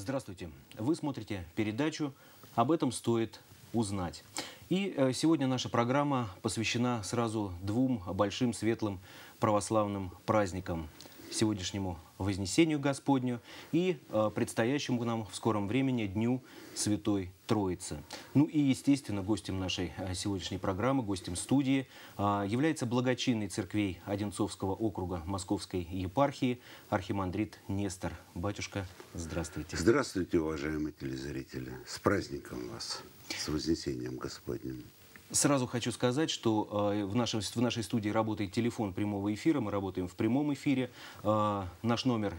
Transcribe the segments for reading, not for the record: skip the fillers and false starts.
Здравствуйте. Вы смотрите передачу «Об этом стоит узнать». И сегодня наша программа посвящена сразу двум большим светлым православным праздникам: сегодняшнему Вознесению Господню и предстоящему нам в скором времени Дню Святой Троицы. Ну и, естественно, гостем нашей сегодняшней программы, гостем студии является благочинный церквей Одинцовского округа Московской епархии архимандрит Нестор. Батюшка, здравствуйте. Здравствуйте, уважаемые телезрители. С праздником вас, с Вознесением Господним. Сразу хочу сказать, что в нашей студии работает телефон прямого эфира. Мы работаем в прямом эфире. Наш номер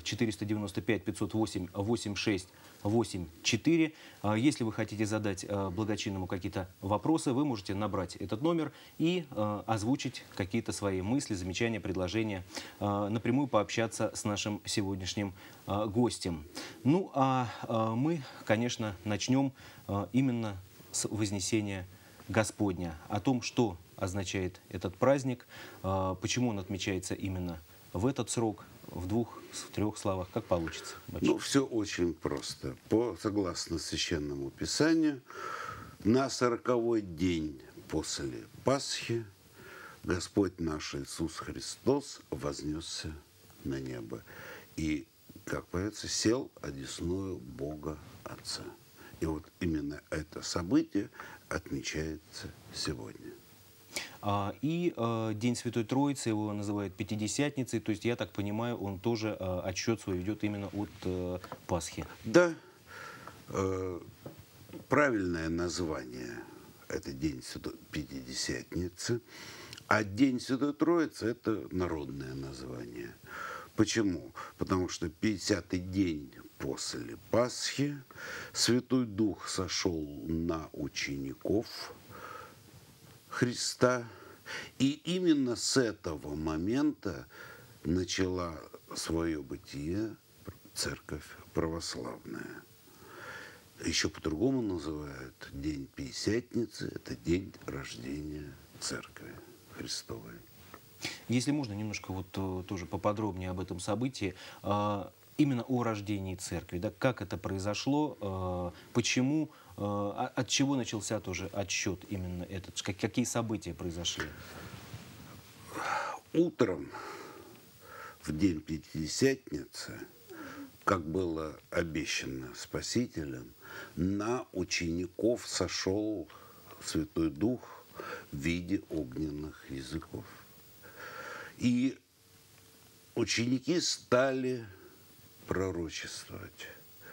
495-508-8684. Если вы хотите задать благочинному какие-то вопросы, вы можете набрать этот номер и озвучить какие-то свои мысли, замечания, предложения, напрямую пообщаться с нашим сегодняшним гостем. Ну, а мы, конечно, начнем именно с Вознесения Господня, о том, что означает этот праздник, почему он отмечается именно в этот срок, в трех словах, как получится. Ну, все очень просто. Согласно Священному Писанию, на 40-й день после Пасхи Господь наш Иисус Христос вознесся на небо и, как поется, сел одесную Бога Отца. И вот именно это событие отмечается сегодня. И День Святой Троицы, его называют Пятидесятницей, то есть, я так понимаю, он тоже отсчет свой ведет именно от Пасхи. Да, правильное название – это День Святой Пятидесятницы, а День Святой Троицы – это народное название. Почему? Потому что 50-й день после Пасхи Святой Дух сошел на учеников Христа, и именно с этого момента начала свое бытие Церковь Православная. Еще по-другому называют День Пятидесятницы, это день рождения Церкви Христовой. Если можно, немножко вот тоже поподробнее об этом событии, именно о рождении церкви, да, как это произошло, почему, от чего начался тоже отсчет именно этот, какие события произошли? Утром, в день Пятидесятницы, как было обещано Спасителем, на учеников сошел Святой Дух в виде огненных языков. И ученики стали пророчествовать.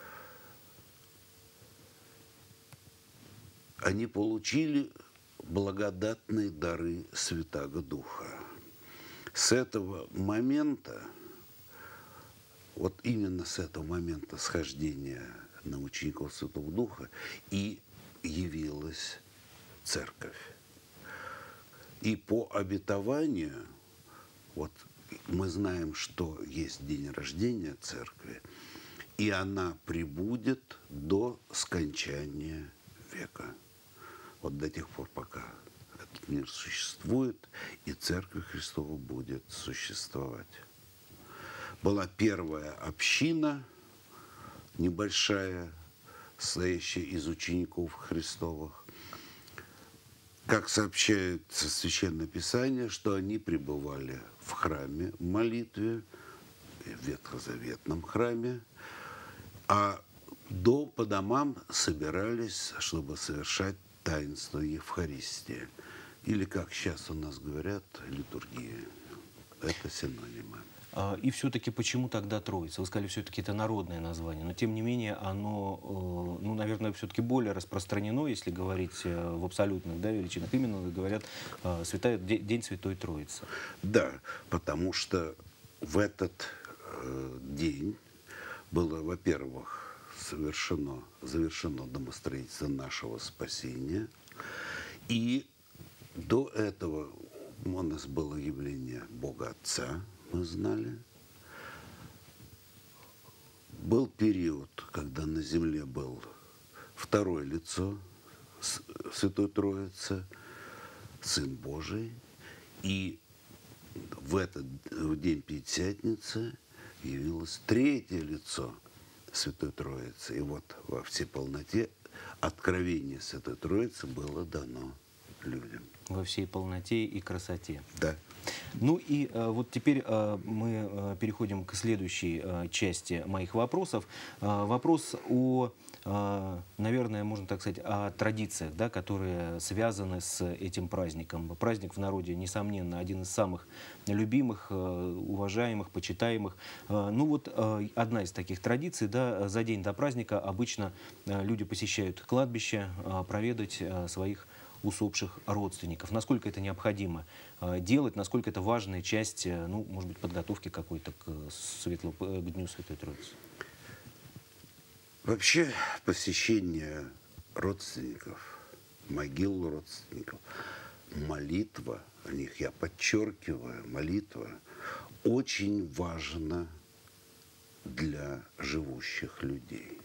Они получили благодатные дары Святаго Духа. С этого момента, вот именно с этого момента схождения на учеников Святого Духа и явилась Церковь. И по обетованию, вот мы знаем, что есть день рождения Церкви, и она пребудет до скончания века. Вот до тех пор, пока этот мир существует, и Церковь Христова будет существовать. Была первая община, небольшая, состоящая из учеников Христовых. Как сообщает Священное Писание, что они пребывали в храме в молитве, в ветхозаветном храме, а по домам собирались, чтобы совершать таинство Евхаристии. Или, как сейчас у нас говорят, литургия. Это синонимы. И все-таки почему тогда Троица? Вы сказали, все-таки это народное название, но тем не менее оно, ну, наверное, все-таки более распространено, если говорить в абсолютных, да, величинах. Именно говорят День Святой Троицы. Да, потому что в этот день было, во-первых, завершено домостроительство нашего спасения, и до этого у нас было явление Бога Отца, мы знали. Был период, когда на земле был второе лицо Святой Троицы, Сын Божий, и в день Пятидесятницы явилось третье лицо Святой Троицы. И вот во всей полноте откровение Святой Троицы было дано людям. Во всей полноте и красоте. Да. Ну и вот теперь мы переходим к следующей части моих вопросов. Вопрос о, наверное, можно так сказать, о традициях, да, которые связаны с этим праздником. Праздник в народе, несомненно, один из самых любимых, уважаемых, почитаемых. Ну вот одна из таких традиций, да, за день до праздника обычно люди посещают кладбище, проведать своих усопших родственников. Насколько это необходимо делать, насколько это важная часть, ну, может быть, подготовки какой-то к Дню Святой Троицы? Вообще посещение родственников, могил родственников, молитва о них, я подчеркиваю, молитва очень важна для живущих людей.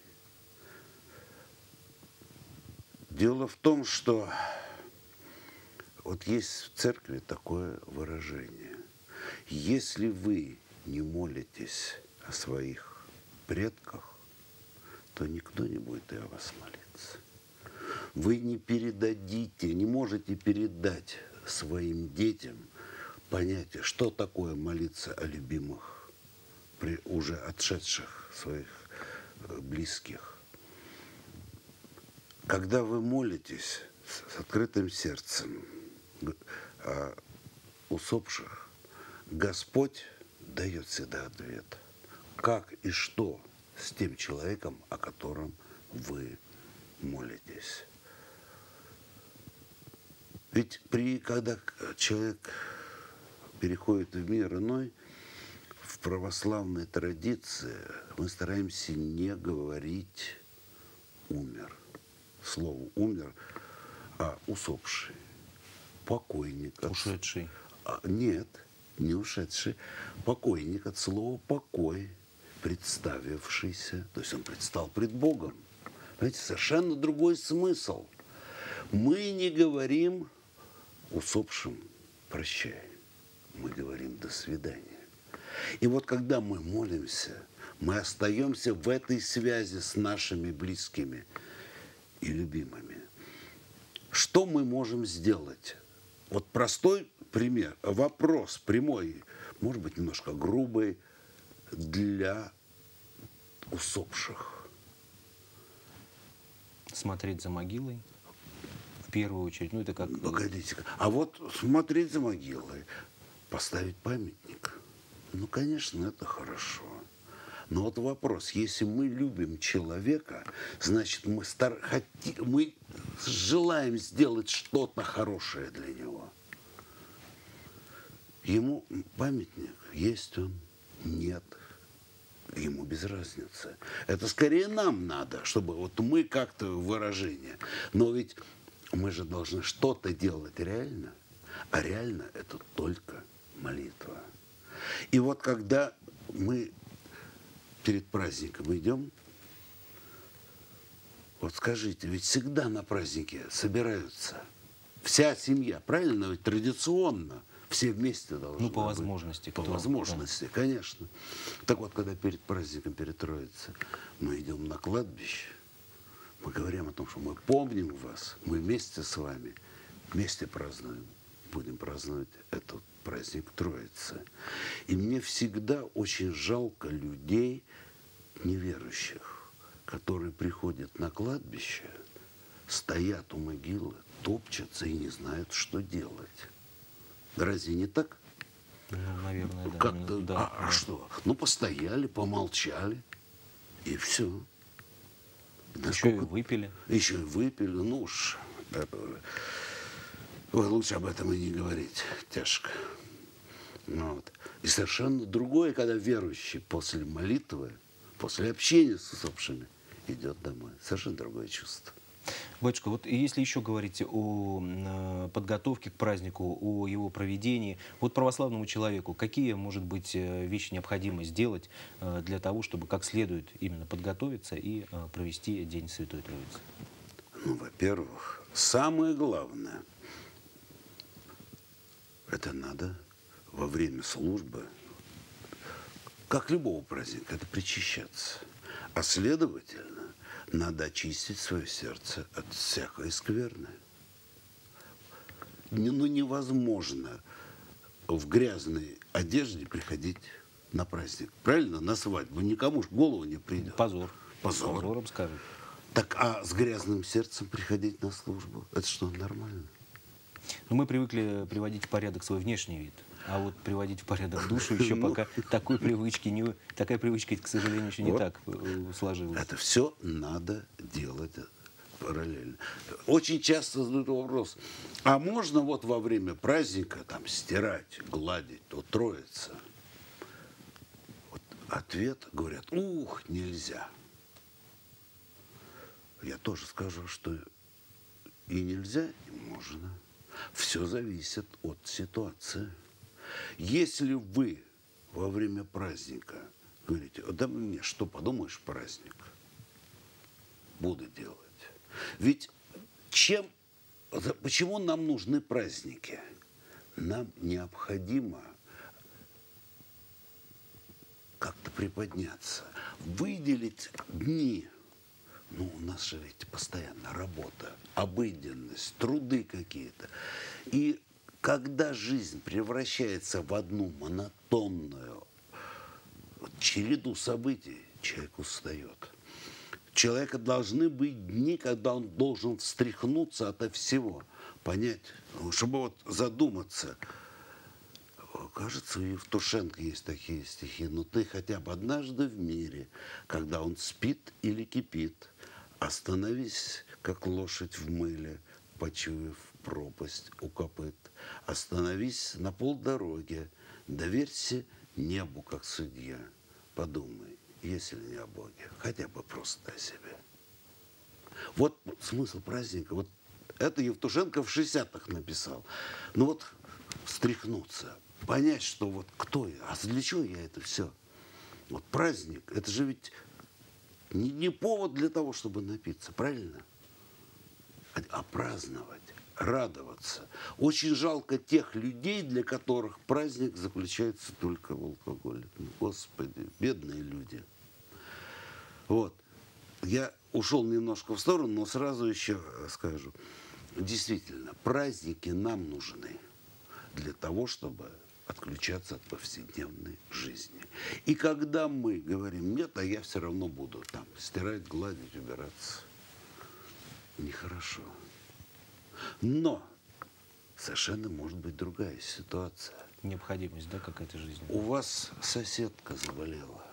Дело в том, что вот есть в церкви такое выражение. Если вы не молитесь о своих предках, то никто не будет и о вас молиться. Вы не передадите, не можете передать своим детям понятие, что такое молиться о любимых, уже отшедших своих близких. Когда вы молитесь с открытым сердцем о усопших, Господь дает всегда ответ, как и что с тем человеком, о котором вы молитесь. Ведь когда человек переходит в мир иной, в православной традиции мы стараемся не говорить «умер». Слово «умер», а «усопший», «покойник». Ушедший. Нет, не ушедший. Покойник от слова «покой», представившийся. То есть он предстал пред Богом. Знаете, совершенно другой смысл. Мы не говорим усопшим «прощай». Мы говорим «до свидания». И вот когда мы молимся, мы остаемся в этой связи с нашими близкими и любимыми. Что мы можем сделать? Вот простой пример, вопрос прямой, может быть, немножко грубый, для усопших. Смотреть за могилой, в первую очередь. Ну, это как... Погодите, а вот смотреть за могилой, поставить памятник, ну, конечно, это хорошо. Но вот вопрос, если мы любим человека, значит, мы желаем сделать что-то хорошее для него. Ему памятник, есть он, нет, ему без разницы. Это скорее нам надо, чтобы вот мы как-то выражение. Но ведь мы же должны что-то делать реально, а реально это только молитва. И вот когда мы перед праздником идем, вот скажите, ведь всегда на празднике собираются вся семья, правильно? Ведь традиционно все вместе должны быть. Ну, по возможности. По возможности, конечно. Так вот, когда перед праздником, перед Троицей, мы идем на кладбище, мы говорим о том, что мы помним вас, мы вместе с вами, вместе празднуем, будем праздновать этот праздник Троицы. И мне всегда очень жалко людей неверующих, которые приходят на кладбище, стоят у могилы, топчутся и не знают, что делать. Разве не так? Ну, наверное, да. Как-то, да. А что? Ну, постояли, помолчали, и все. Еще и выпили. Еще и выпили. Ну уж, лучше об этом и не говорить. Тяжко. Вот. И совершенно другое, когда верующий после молитвы, после общения с усопшими идет домой. Совершенно другое чувство. Батюшка, вот если еще говорить о подготовке к празднику, о его проведении, вот православному человеку, какие, может быть, вещи необходимо сделать для того, чтобы как следует именно подготовиться и провести День Святой Троицы? Ну, во-первых, самое главное, это надо во время службы, как любого праздника, это причащаться. А следовательно, надо очистить свое сердце от всякой скверны. Ну, невозможно в грязной одежде приходить на праздник. Правильно? На свадьбу. Никому ж в голову не придет. Позор. Позор. Позором скажут. Так, а с грязным сердцем приходить на службу, это что, нормально? Но мы привыкли приводить в порядок свой внешний вид. А вот приводить в порядок душу еще пока такой привычки не... Такая привычка, к сожалению, еще не Вот. так сложилась. Это все надо делать параллельно. Очень часто задают вопрос, а можно вот во время праздника там стирать, гладить, то Троица? Вот ответ, говорят, нельзя. Я тоже скажу, что и нельзя, и можно. Все зависит от ситуации. Если вы во время праздника говорите, да мне что, подумаешь, праздник, буду делать. Ведь почему нам нужны праздники? Нам необходимо как-то приподняться, выделить дни. Ну, у нас же ведь постоянно работа, обыденность, труды какие-то. И когда жизнь превращается в одну монотонную череду событий, человек устает. У человека должны быть дни, когда он должен встряхнуться ото всего, понять, чтобы вот задуматься. Кажется, у Евтушенко есть такие стихи. Но ты хотя бы однажды в мире, когда он спит или кипит, остановись, как лошадь в мыле, почуяв пропасть у копыт. Остановись на полдороге, доверься небу, как судья. Подумай, если не о Боге, хотя бы просто о себе. Вот смысл праздника. Вот это Евтушенко в 60-х написал. Ну вот встряхнуться, понять, что вот кто я, а для чего я это все? Вот праздник, это же ведь не повод для того, чтобы напиться, правильно? А праздновать, радоваться. Очень жалко тех людей, для которых праздник заключается только в алкоголе. Господи, бедные люди. Вот. Я ушел немножко в сторону, но сразу еще скажу. Действительно, праздники нам нужны для того, чтобы отключаться от повседневной жизни. И когда мы говорим, нет, а я все равно буду там стирать, гладить, убираться, нехорошо. Но совершенно может быть другая ситуация. Необходимость, да, какая-то жизнь. У вас соседка заболела.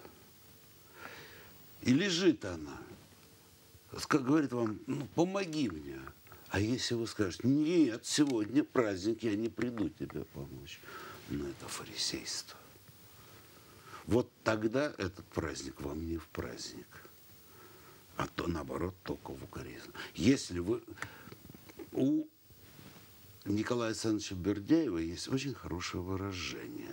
И лежит она. Говорит вам, ну, помоги мне. А если вы скажете, нет, сегодня праздник, я не приду тебе помочь. Но это фарисейство. Вот тогда этот праздник вам не в праздник, а то, наоборот, только в укоризну. Если вы... У Николая Александровича Бердяева есть очень хорошее выражение.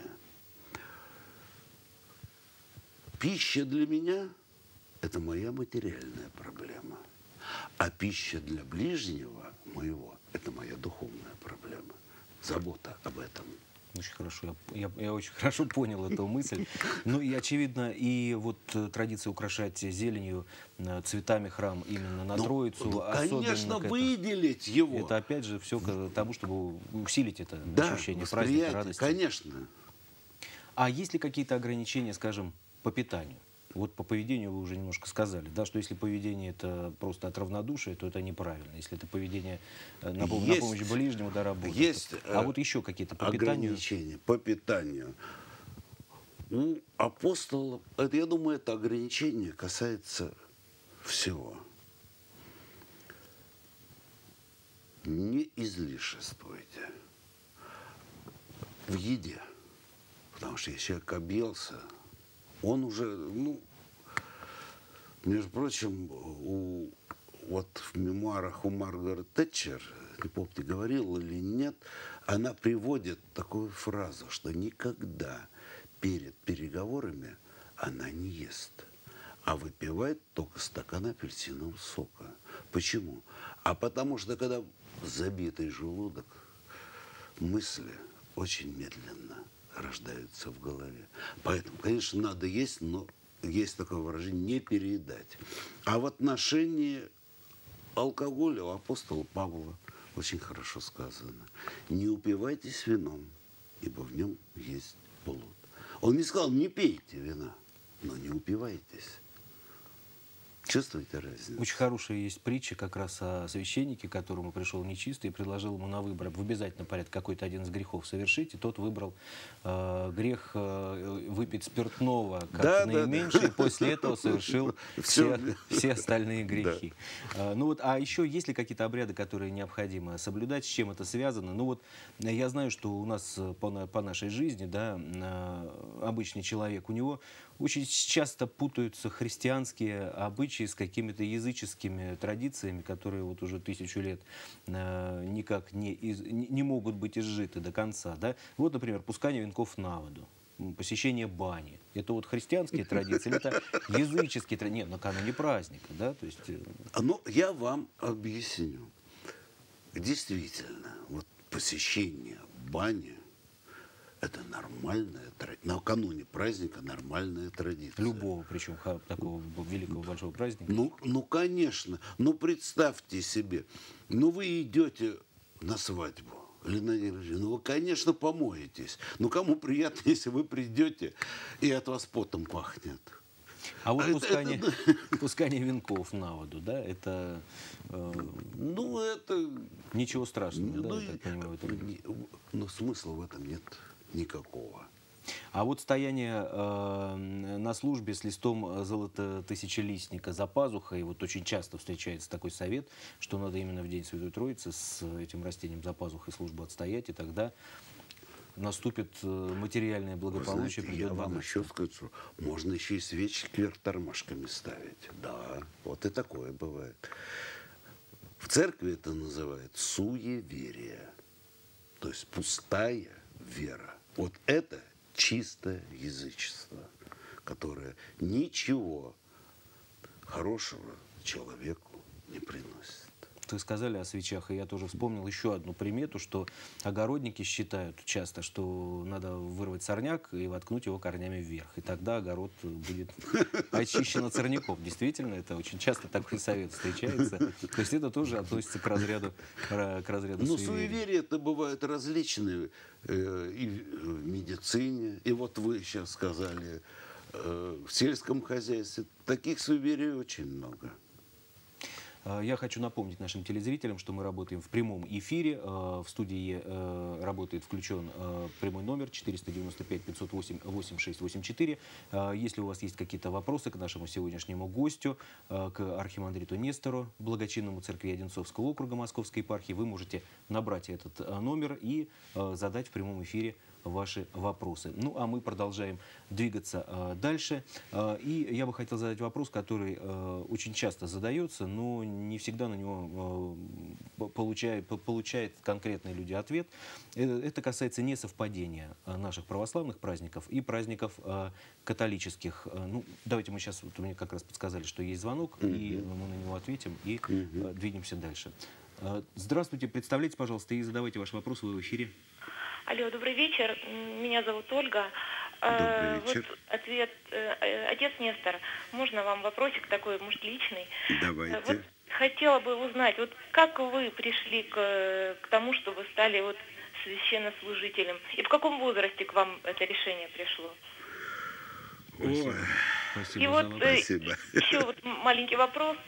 Пища для меня – это моя материальная проблема. А пища для ближнего моего – это моя духовная проблема. Забота об этом. Очень хорошо. Я очень хорошо понял эту мысль. Ну и очевидно, и вот традиция украшать зеленью, цветами храм именно на Троицу. Конечно, выделить его. Это опять же все к тому, чтобы усилить это ощущение праздника, восприятие, радости. конечно. А есть ли какие-то ограничения, скажем, по питанию? Вот по поведению вы уже немножко сказали, да, что если поведение это просто от равнодушия, то это неправильно. Если это поведение на помощь ближнему, да, работа. Есть а вот еще какие-то по питанию? Ограничения по питанию. У апостолов, я думаю, это ограничение касается всего. Не излишествуйте в еде. Потому что если человек объелся, он уже, между прочим, вот в мемуарах у Маргарет Тэтчер, не помню, ты говорил или нет, она приводит такую фразу, что никогда перед переговорами она не ест, а выпивает только стакан апельсинового сока. Почему? А потому что, когда забитый желудок, мысли очень медленно рождаются в голове. Поэтому, конечно, надо есть, но есть такое выражение, не переедать. А в отношении алкоголя у апостола Павла очень хорошо сказано. Не упивайтесь вином, ибо в нем есть блуд. Он не сказал, не пейте вина, но не упивайтесь. Чувствуете разницу? Очень хорошая есть притча как раз о священнике, к которому пришел нечистый и предложил ему на выбор в обязательном порядке какой-то один из грехов совершить, и тот выбрал грех выпить спиртного как наименьший, и после этого совершил все остальные грехи. Ну вот, а еще есть ли какие-то обряды, которые необходимо соблюдать, с чем это связано? Ну вот, я знаю, что у нас по нашей жизни, да, обычный человек, у него очень часто путаются христианские обычаи с какими-то языческими традициями, которые вот уже 1000 лет никак не могут быть изжиты до конца. Да? Вот, например, пускание венков на воду, посещение бани. Это вот христианские традиции, или это языческие традиции? Нет, накануне праздника. Да? То есть... Ну, я вам объясню. Действительно, вот посещение бани – это нормальная традиция. Накануне праздника нормальная традиция. Любого, причем такого великого большого праздника. Ну, конечно. Ну, представьте себе. Ну, вы идете на свадьбу или на день рождения. Ну, вы, конечно, помоетесь. Ну, кому приятно, если вы придете, и от вас потом пахнет? А вот пускание венков на воду, да, это... Ну, это... Ничего страшного, да, я так понимаю, в этом. Но смысла в этом нет никакого. А вот стояние на службе с листом золототысячелистника за пазухой, вот очень часто встречается такой совет, что надо именно в день Святой Троицы с этим растением за пазухой службу отстоять, и тогда наступит материальное благополучие. Вы знаете, я вам еще скажу, что можно еще и свечки кверх тормашками ставить. Да, вот и такое бывает. В церкви это называют суеверие, то есть пустая вера. Вот это чистое язычество, которое ничего хорошего человеку не приносит. Вы сказали о свечах, и я тоже вспомнил еще одну примету, что огородники считают часто, что надо вырвать сорняк и воткнуть его корнями вверх. И тогда огород будет очищен от сорняков. Действительно, это очень часто такой совет встречается. То есть это тоже относится к разряду суеверий. Но суеверия это бывают различные и в медицине, и вот вы сейчас сказали, в сельском хозяйстве. Таких суеверий очень много. Я хочу напомнить нашим телезрителям, что мы работаем в прямом эфире. В студии работает включен прямой номер 495-508-8684. Если у вас есть какие-то вопросы к нашему сегодняшнему гостю, к архимандриту Нестору, благочинному церкви Одинцовского округа Московской епархии, вы можете набрать этот номер и задать в прямом эфире ваши вопросы. Ну, а мы продолжаем двигаться дальше. И я бы хотел задать вопрос, который очень часто задается, но не всегда на него получают конкретные люди ответ. Это касается несовпадения наших православных праздников и праздников католических. Ну, давайте мы сейчас, вот мне как раз подсказали, что есть звонок, и мы на него ответим и двинемся дальше. Здравствуйте, представляйтесь, пожалуйста, и задавайте ваши вопросы, вы в эфире. Алло, добрый вечер. Меня зовут Ольга. Добрый вечер. Вот ответ. Отец Нестор, можно вам вопросик такой, может, личный? Давайте. Вот хотела бы узнать, вот как вы пришли к тому, что вы стали вот священнослужителем? И в каком возрасте к вам это решение пришло? Ой, Спасибо. И вот спасибо. еще вот маленький вопрос.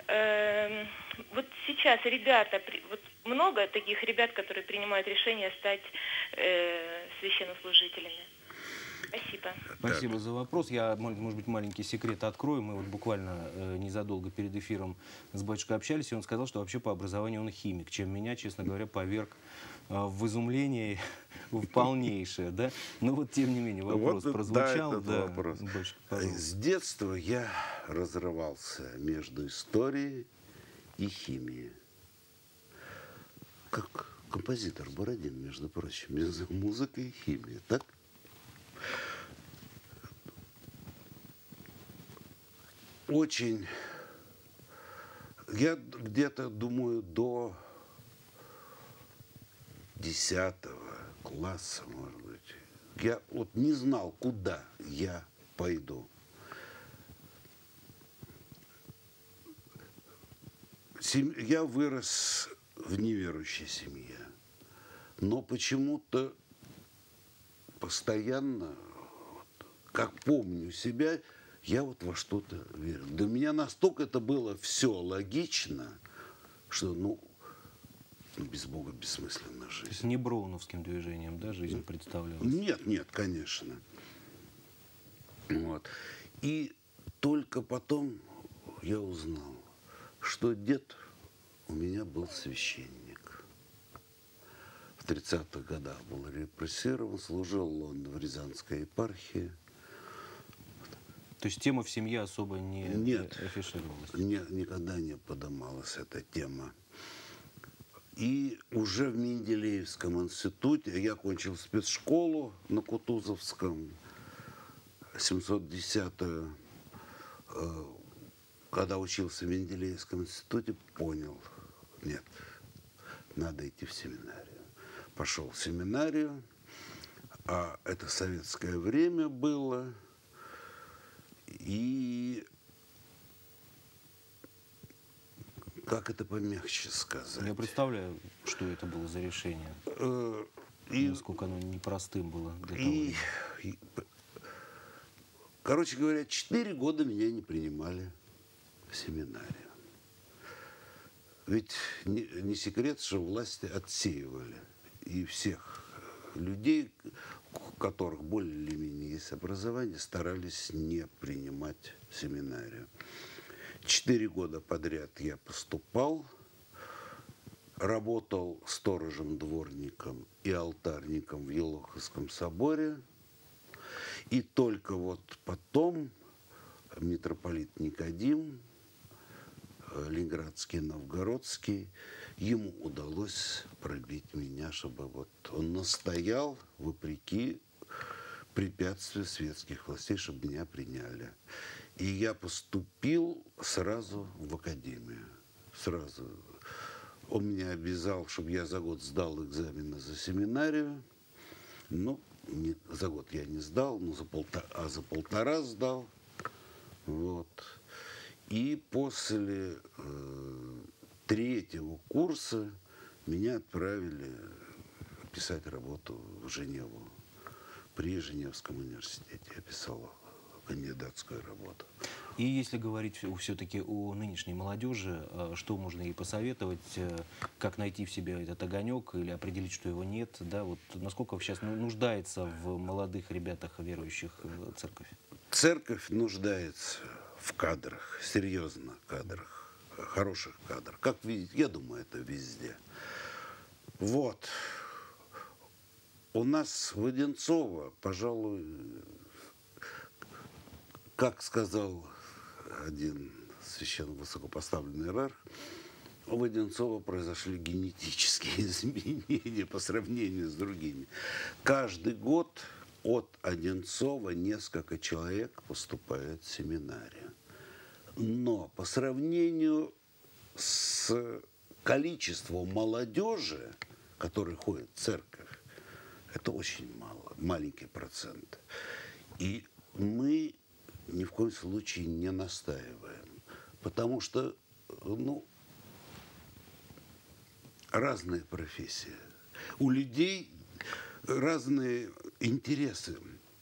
Вот сейчас ребята, вот много таких ребят, которые принимают решение стать священнослужителями. Спасибо. Спасибо за вопрос. Я, может быть, маленький секрет открою. Мы вот буквально незадолго перед эфиром с батюшкой общались, и он сказал, что вообще по образованию он химик, чем меня, честно говоря, поверг в изумление в полнейшее. Да? Но вот, тем не менее, вопрос вот, прозвучал. Да, вопрос. Батюшка, с детства я разрывался между историей и химией. Как композитор Бородин, между прочим, между музыкой и химией, так? Очень, я где-то думаю, до 10 класса, может быть, я вот не знал, куда я пойду. Я вырос в неверующей семье, но почему-то постоянно, как помню себя, я вот во что-то верил. Для меня настолько это было все логично, что, без Бога бессмысленна То жизнь. есть не броуновским движением, да, жизнь представлялась? Нет, конечно. Вот. И только потом я узнал, что дед у меня был священник. В 30-х годах был репрессирован, служил он в Рязанской епархии. То есть тема в семье особо не афишировалась? Никогда не поднималась эта тема. И уже в Менделеевском институте, я окончил спецшколу на Кутузовском, 710-ю, когда учился в Менделеевском институте, понял, нет, надо идти в семинарию. Пошел в семинарию, а это советское время было, и как это помягче сказать? Я представляю, что это было за решение. Насколько оно непростым было для того времени. Короче говоря, 4 года меня не принимали в семинарию. Ведь не секрет, что власти отсеивали. И всех людей, у которых более или менее есть образование, старались не принимать в семинарию. 4 года подряд я поступал, работал сторожем-дворником и алтарником в Елоховском соборе. И только вот потом митрополит Никодим, Ленинградский, Новгородский, ему удалось пробить меня, чтобы вот он настоял, вопреки препятствию светских властей, чтобы меня приняли. И я поступил сразу в академию. Сразу. Он меня обязал, чтобы я за год сдал экзамены за семинарию. За год я не сдал, но за полтора сдал. Вот. И после 3-го курса меня отправили писать работу в Женеву. При Женевском университете я писал кандидатскую работу. И если говорить все-таки о нынешней молодежи, что можно ей посоветовать, как найти в себе этот огонек или определить, что его нет, да, вот насколько сейчас нуждается в молодых ребятах, верующих в церковь? Церковь нуждается в кадрах, серьезно кадрах, хороших кадрах. Как видите, я думаю, это везде. Вот. У нас в Одинцово, пожалуй, как сказал один священно высокопоставленный иерарх, в Одинцово произошли генетические изменения по сравнению с другими. Каждый год от Одинцова несколько человек поступает в семинарию. Но по сравнению с количеством молодежи, которая ходит в церковь, это очень мало, маленький процент. И мы ни в коем случае не настаиваем, потому что, разные профессии. У людей разные интересы,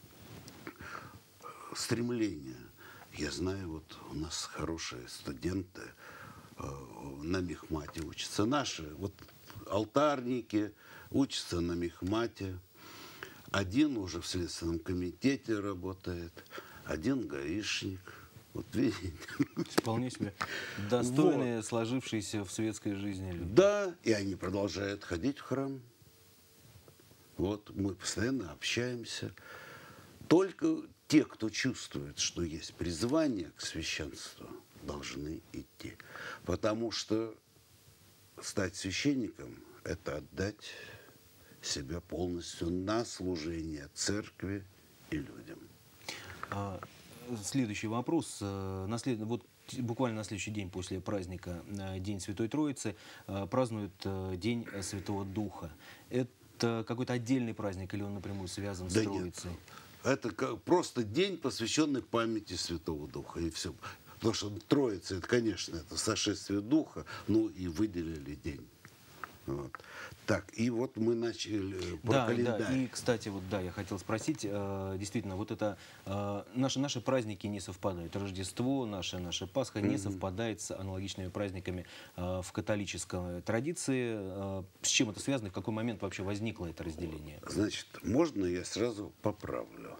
стремления. Я знаю, вот у нас хорошие студенты на мехмате учатся. Наши вот алтарники учатся на мехмате. Один уже в Следственном комитете работает, один гаишник. Вот видите? Вполне себе достойные, сложившиеся в светской жизни люди. Да, и они продолжают ходить в храм. Вот, мы постоянно общаемся. Только те, кто чувствует, что есть призвание к священству, должны идти. Потому что стать священником – это отдать себя полностью на служение церкви и людям. Следующий вопрос. Вот буквально на следующий день после праздника, День Святой Троицы, празднуют День Святого Духа. Это какой-то отдельный праздник или он напрямую связан с Троицей? Нет. Это просто день, посвященный памяти Святого Духа, и все. Потому что Троица, это, конечно, это сошествие духа, ну и выделили день. Вот. Так, и вот мы начали про календарь. Да, и, кстати, вот да, я хотел спросить, действительно, вот это, наши праздники не совпадают. Рождество, наша Пасха не совпадает с аналогичными праздниками в католической традиции. С чем это связано и в какой момент вообще возникло это разделение? Значит, можно я сразу поправлю?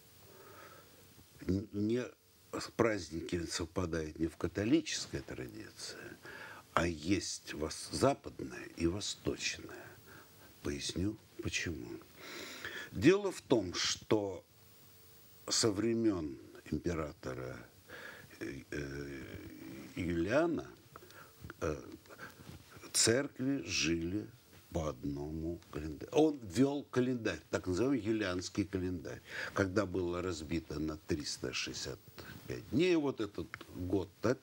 Не праздники совпадают не в католической традиции, а есть западная и восточная. Поясню, почему. Дело в том, что со времен императора Юлиана церкви жили по одному календарю. Он вел календарь, так называемый юлианский календарь, когда было разбито на 365 дней, вот этот год, так,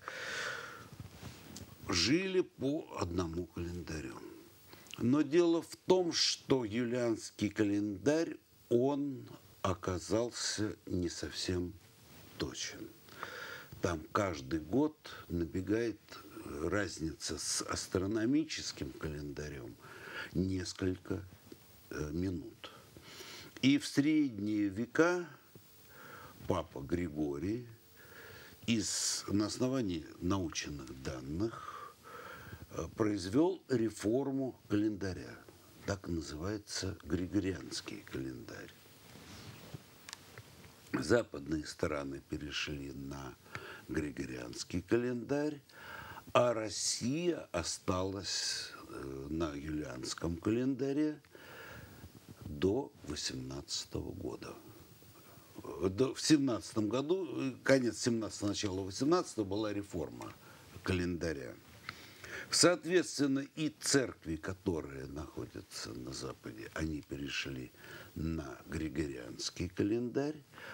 жили по одному календарю. Но дело в том, что юлианский календарь, он оказался не совсем точен. Там каждый год набегает разница с астрономическим календарем несколько минут. И в средние века папа Григорий на основании научных данных произвел реформу календаря. Так называется Григорианский календарь. Западные страны перешли на Григорианский календарь, а Россия осталась на юлианском календаре до 18 года. В 17 году, конец 17 начало 18 была реформа календаря. Соответственно, и церкви, которые находятся на Западе, они перешли на Григорианский календарь,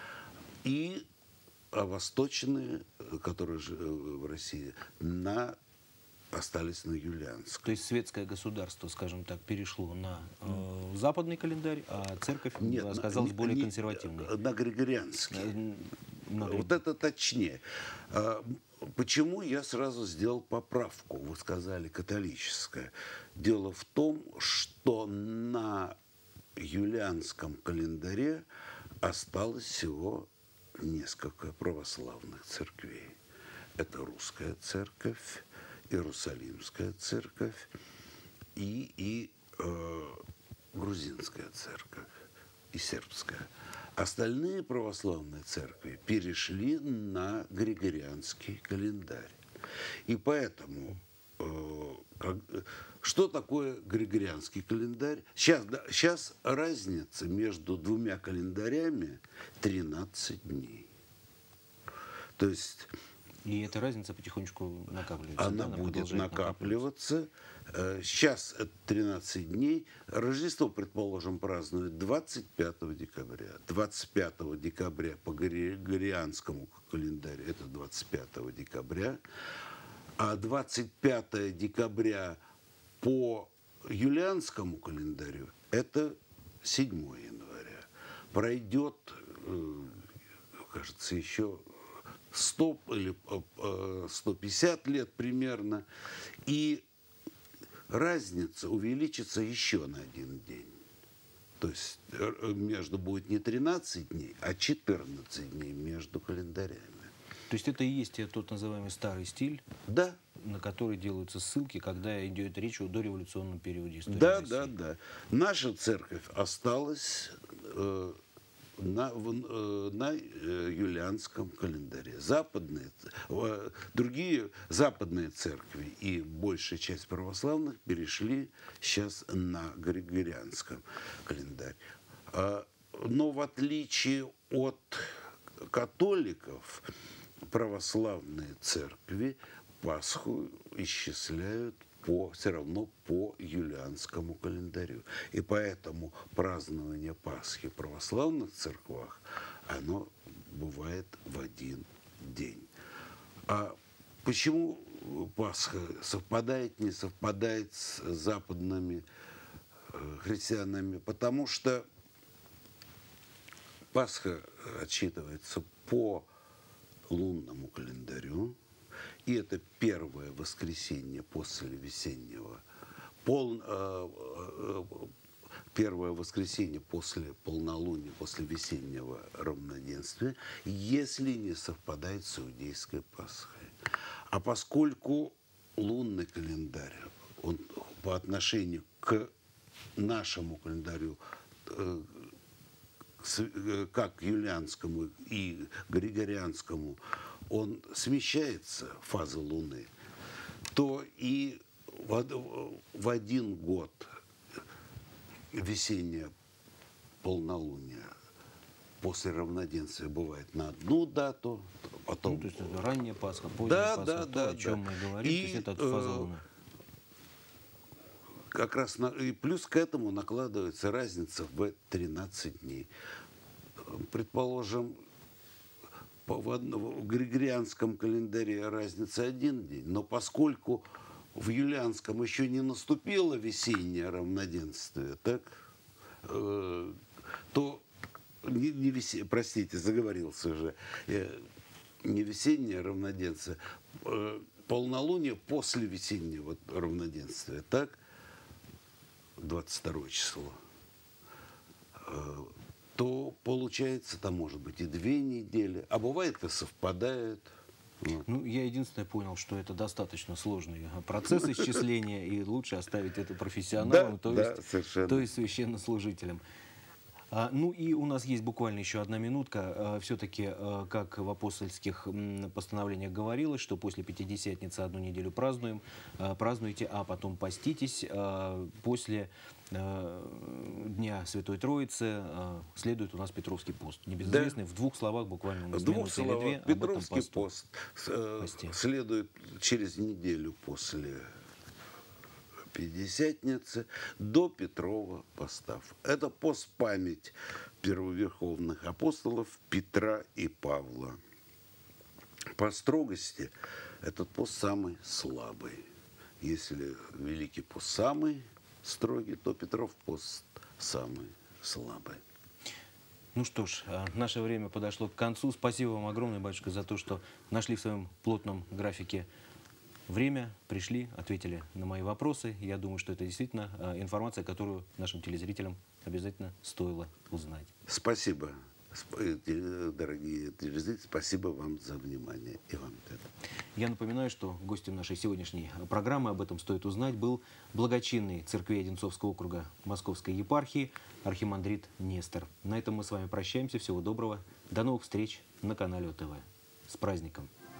а восточные, которые в России, остались на юлианском. То есть светское государство, скажем так, перешло на западный календарь, а церковь оказалась более консервативной. На Григорианский. Вот это точнее. Почему я сразу сделал поправку? Вы сказали католическая. Дело в том, что на юлианском календаре осталось всего несколько православных церквей. Это русская церковь, Иерусалимская церковь и грузинская церковь, и сербская. Остальные православные церкви перешли на Григорианский календарь. И поэтому, что такое Григорианский календарь? Сейчас разница между двумя календарями 13 дней. То есть... И эта разница потихонечку накапливается. Она будет накапливаться. Сейчас это 13 дней. Рождество, предположим, празднуют 25 декабря. 25 декабря по Григорианскому календарю это 25 декабря. А 25 декабря по юлианскому календарю это 7 января. Пройдет, кажется, еще 100 или 150 лет примерно, и разница увеличится еще на один день. То есть между будет не 13 дней, а 14 дней между календарями. То есть это и есть тот называемый старый стиль, да, на который делаются ссылки, когда идет речь о дореволюционном периоде истории России. Да. Наша церковь осталась на юлианском календаре. Другие западные церкви и большая часть православных перешли сейчас на Григорианском календарь. Но в отличие от католиков, православные церкви Пасху исчисляют все равно по юлианскому календарю. И поэтому празднование Пасхи в православных церквах, оно бывает в один день. А почему Пасха совпадает, не совпадает с западными христианами? Потому что Пасха отсчитывается по лунному календарю, и это первое воскресенье после весеннего, первое воскресенье после полнолуния, после весеннего равноденствия, если не совпадает с иудейской Пасхой. А поскольку лунный календарь, он по отношению к нашему календарю, как юлианскому и григорианскому, он смещается, фаза Луны, то и в один год весеннее полнолуние после равноденствия бывает на одну дату, потом... Ну, то есть это ранняя Пасха, поздняя Пасха, то, о чем мы говорим, то есть это фаза Луны. Как раз и плюс к этому накладывается разница в 13 дней. Предположим, в григорианском календаре разница 1 день, но поскольку в юлианском еще не наступило весеннее равноденствие, так, то простите, заговорился же, не весеннее равноденствие, полнолуние после весеннего равноденствия, так, 22 число, то получается, там может быть и 2 недели, а бывает и совпадает. Ну, я единственное понял, что это достаточно сложный процесс исчисления, и лучше оставить это профессионалам, то есть священнослужителям. Ну и у нас есть буквально еще 1 минутка. Все-таки, как в апостольских постановлениях говорилось, что после Пятидесятницы 1 неделю празднуйте, а потом поститесь. После Дня Святой Троицы следует у нас Петровский пост. Небезызвестный, в 2 словах буквально у нас минуты или 2 Петровский пост следует через неделю после Пятидесятницы до Петрова поста. Это пост память первоверховных апостолов Петра и Павла. По строгости этот пост самый слабый. Если Великий пост самый строгий, то Петров пост самый слабый. Ну что ж, наше время подошло к концу. Спасибо вам огромное, батюшка, за то, что нашли в своем плотном графике время, пришли, ответили на мои вопросы. Я думаю, что это действительно информация, которую нашим телезрителям обязательно стоило узнать. Спасибо, дорогие телезрители, спасибо вам за внимание. И вам тоже. Я напоминаю, что гостем нашей сегодняшней программы «Об этом стоит узнать» был благочинный церкви Одинцовского округа Московской епархии архимандрит Нестор. На этом мы с вами прощаемся. Всего доброго. До новых встреч на канале ОТВ. С праздником!